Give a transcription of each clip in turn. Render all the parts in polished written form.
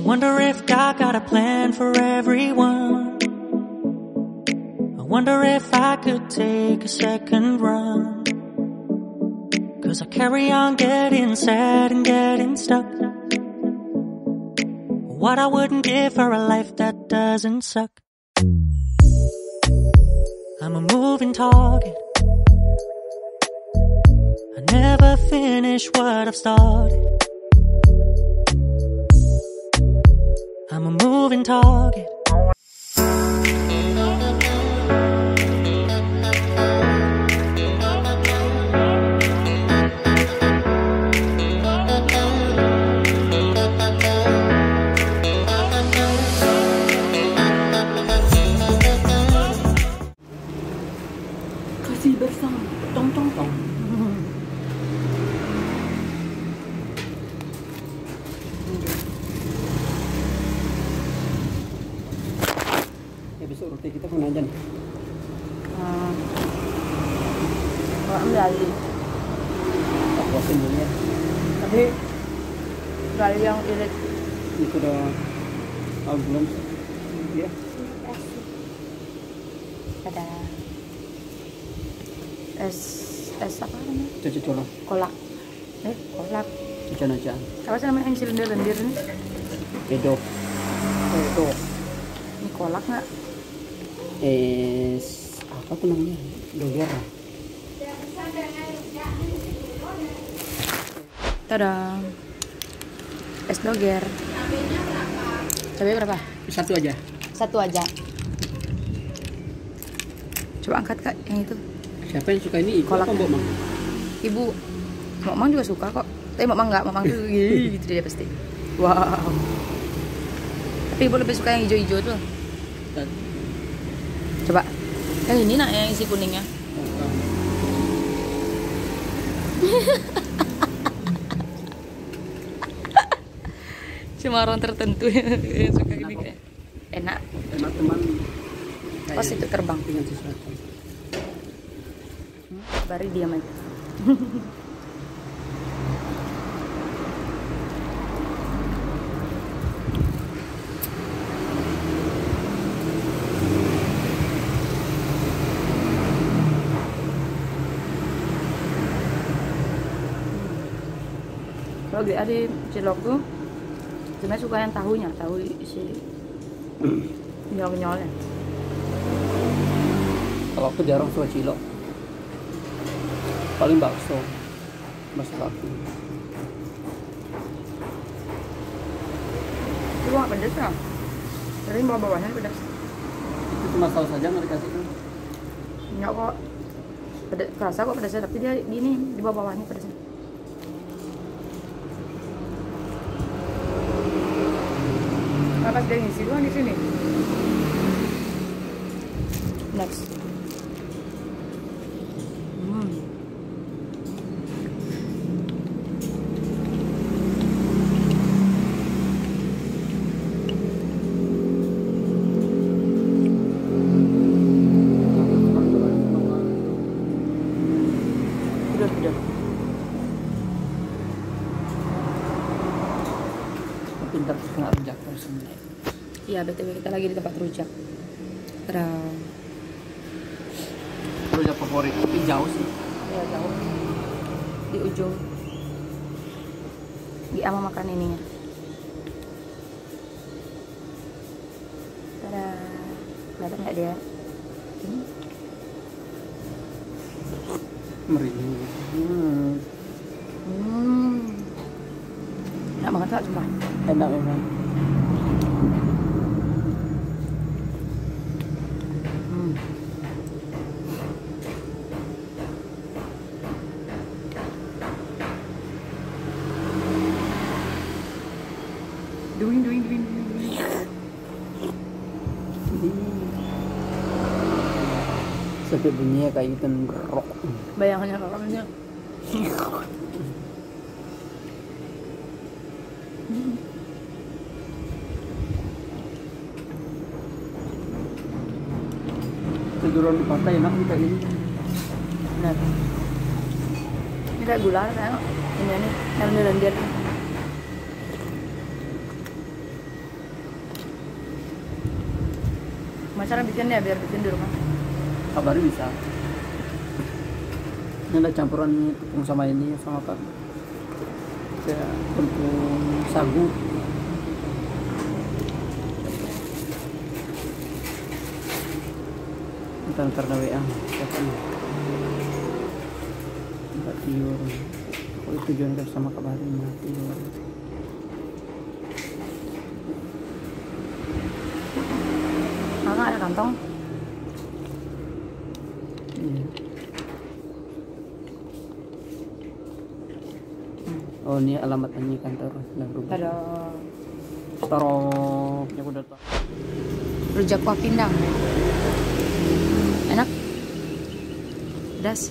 Wonder if God got a plan for everyone. I wonder if I could take a second run. 'Cause I carry on getting sad and getting stuck. What I wouldn't give for a life that doesn't suck. I'm a moving target. I never finish what I've started. I'm a moving target. Kasih bersama tong tong tong. Ya besok roti kita kena aja nih. Kalau ambil lagi, Tak puasin dulu ya. tapi kali yang irit Itu udah belum ya. ada es apa namanya? Cuci colok. Kolak. Kolak. Aja. Apa sih namanya yang silindir-lendir ini? Edo. Ini kolak nggak? Apa tuh namanya? Doger. Tada. Es doger. Cabai berapa? Satu aja. Satu aja. Coba angkat Kak yang itu. Siapa yang suka ini? Ibu Kolak. apa Mbak Mang? Ibu. Mak Mang juga suka kok. Tapi Mak Mang nggak. Mak Mang tuh gitu dia pasti. Wow. Tapi Ibu lebih suka yang hijau-hijau tuh. Coba. Yang ini nak yang isi kuningnya. Cuma orang tertentu yang suka ini kayak enak. Enak teman. Pas itu terbang. Dengan sesuatu. Bari diam aja. Kalau di cilok tuh sebenarnya suka yang tahunya, tahu isi nyol-nyolnya. Kalau aku jarang suka cilok. Paling bakso. Aku. Itu nggak pedas ya? Tapi bawah-bawahnya pedas. Itu cuma saus saja nggak dikasih kan? Nggak kok. Pedas, kerasa kok pedasnya, tapi dia gini di bawah-bawahnya pedasnya. Pas dia ngisi doang di sini. Next. Udah. Pintar setengah rujak sebenarnya. Iya, BTW kita lagi di tempat rujak. Rujak favorit, tapi jauh sih. Ya jauh. Di ujung. Di ama makan ininya. Tada. Kelihatan nggak dia? Ini. Merinding. Enak banget Kak, sumpah. Enak memang. Duing. Sampai bunyinya kayak gitu ngerok. Bayangannya kakaknya. Tiduran di pantai enak nih kayak ini. Benar. Ini kayak gula kayak ini nih, lendir. Cara bikinnya biar bikin di rumah. Kabarin bisa. Ini ada campuran tepung sama ini sama apa? Kayak tepung sagu. Bukan karena WA. Enggak tiur. Kalau tujuan kan sama kabarin mati. Kakak ada kantong. Iya. Oh ini alamat ini kantor dan rumah. Ada Toroknya udah tahu. rujak kuah pindang. Enak. Pedas.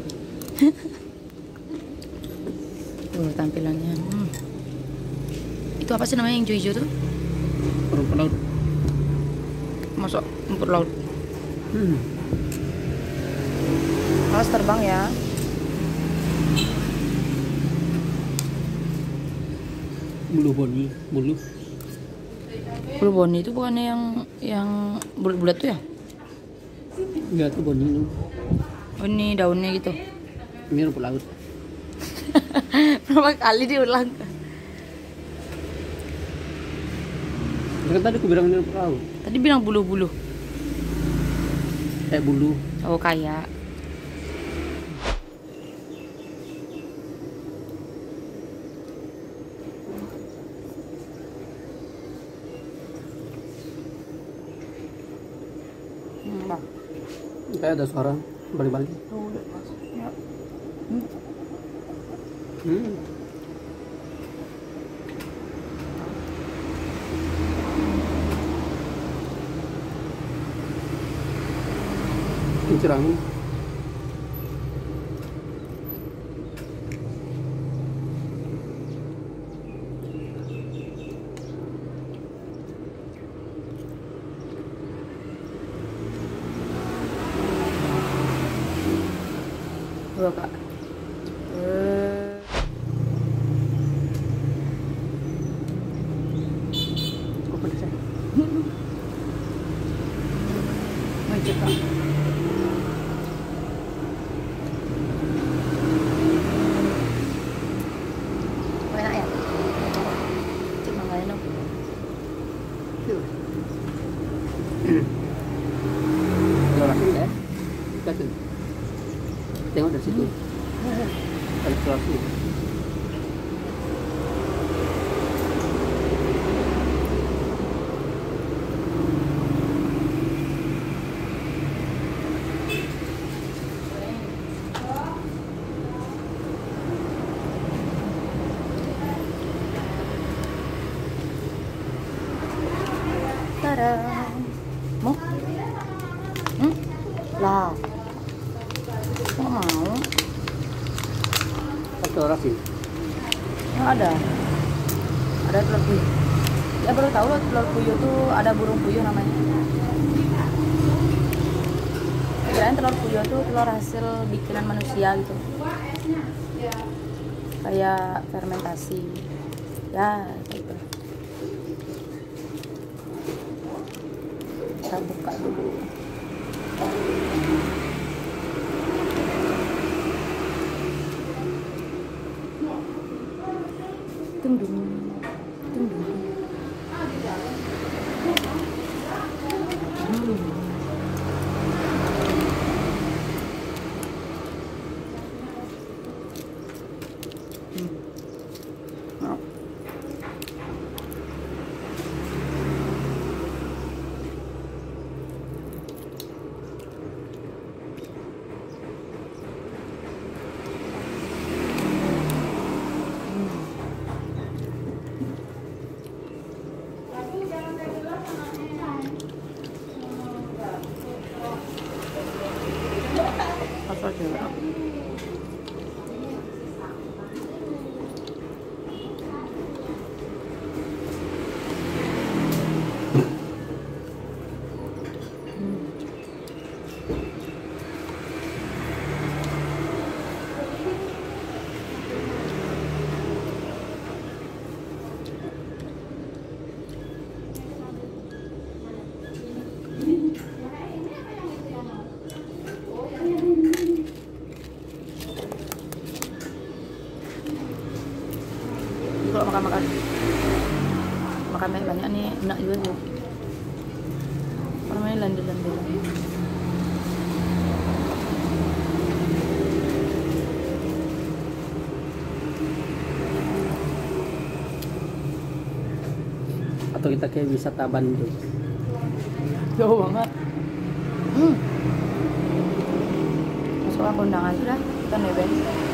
Tuh tampilannya. Itu apa sih namanya yang hijau-hijau tuh? Rumput laut. Masuk rumput laut. Hmm. Awas terbang ya. Bulu boni, bulu. Bulu boni itu bukannya yang bulat-bulat tuh ya? Enggak tuh boni itu. Oh, ini daunnya gitu. Ini rumput laut. Berapa kali diulang? Kan tadi aku bilang ini rumput laut. Tadi bilang bulu-bulu. Bulu. Oh kayak. Kayak ada suara balik-balik. Kincir angin. Dua kak. Kok pedes ya? Maju kak. Enak ya? Cik mangain dong. Eksplorasi ya? Kita tuh. Tengok dari situ. Eksplorasi. Tada. Mau? Lah. Kok mau? Eksplorasi. Ya ada telur puyuh. Ya baru tahu loh telur puyuh tuh ada burung puyuh namanya. Kirain telur puyuh tuh telur hasil bikinan manusia gitu. Kayak fermentasi. Ya gitu. Kita buka dulu. Tunggu. Makan banyak nih, enak juga tuh. Namanya landai-landai. Atau kita kayak wisata Bandung. Jauh banget. Masuk aku undangan sudah, kita nebeng.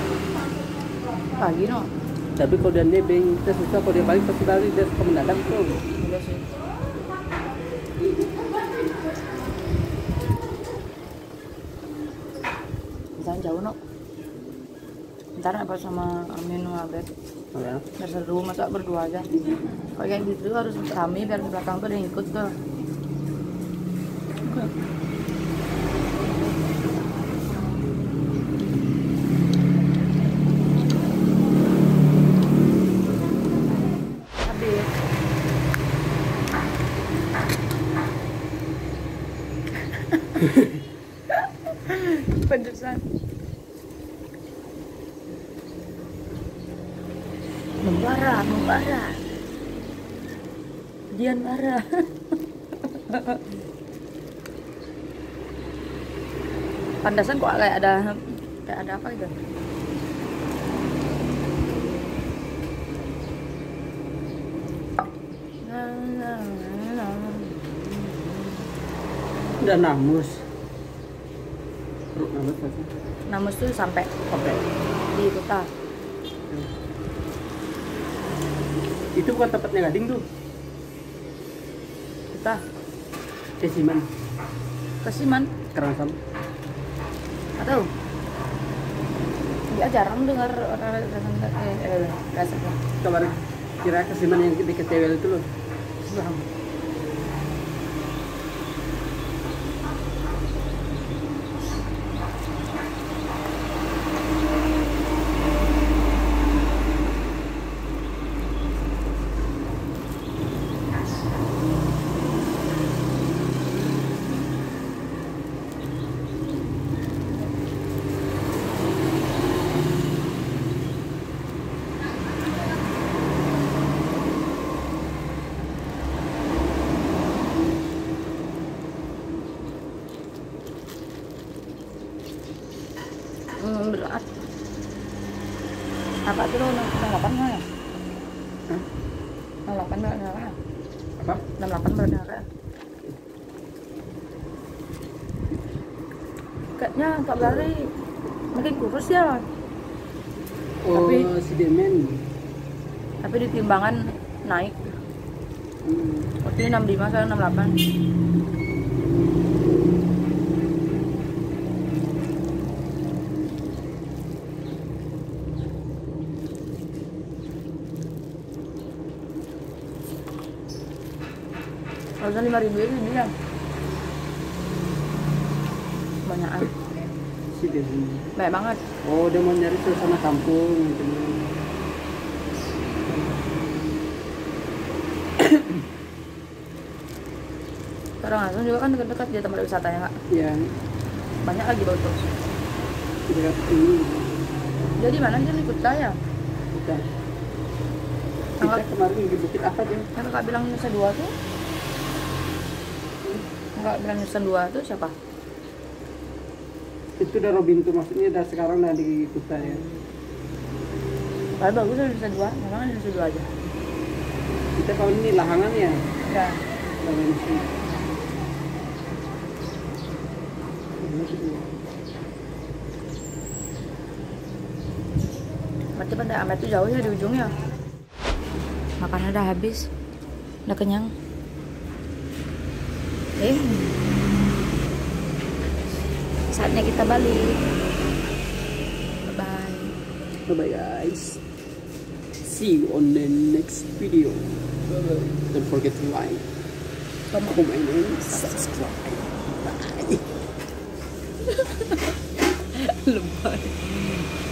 Pagi no. Tapi kalau dia nebeng, kita susah. Kalau dia balik pasti balik, dia suka mendadak tuh. Udah sih. Misalnya jauh no. Ntar apa sama Amin sama Abed. Oh, ya. Biar seru, masa berdua aja. Kalau kayak gitu harus rame biar di belakang tuh ada yang ikut tuh. Pedesan. Membara. Dian marah. Pandasan kok kayak ada apa gitu? Udah namus. Perut namus pasti. Namus tuh sampai Oke. di kota. Itu bukan tempatnya Gading tuh. Kota. Kesiman. Kesiman. Kerangsam. Atau? Ya jarang dengar orang rasanya. Kabar kira Kesiman yang dekat Tewel itu loh. Bang. Berat. Apa tuh lo 68 nggak ya? Hah? 68 berat nggak? Apa? 68 berat nggak? Kayaknya Kak Bari makin kurus ya. Oh, Tapi- si Demen. Tapi di timbangan naik. Waktu ini 65 sekarang 68. Harusnya 5.000 ini ya. Banyakan. Si Demen. Banyak banget. Oh, dia mau nyari suasana kampung gitu. Karangasem juga kan dekat-dekat di tempat wisatanya Kak. Ya, Banyak lagi bagus. dekat ini. Jadi mana aja nih Kuta ya? Kita Tanggal- kemarin di bukit apa dia? Yang Kakak bilang Nusa Dua tuh? Kakak bilang Nusa Dua tuh siapa? Itu udah Robin tuh, maksudnya udah sekarang udah di Kuta ya. Padahal bagus dari Nusa Dua, memang ada Nusa Dua aja. Kita kalau ini lahangan ya. Ya. Kalau ini sih. Berarti pada Amet tuh jauh ya di ujungnya. Makannya udah habis, udah kenyang. Saatnya kita balik. Bye. Bye guys. See you on the next video. Bye. Don't forget to like, comment, and subscribe. Bye. Lebay.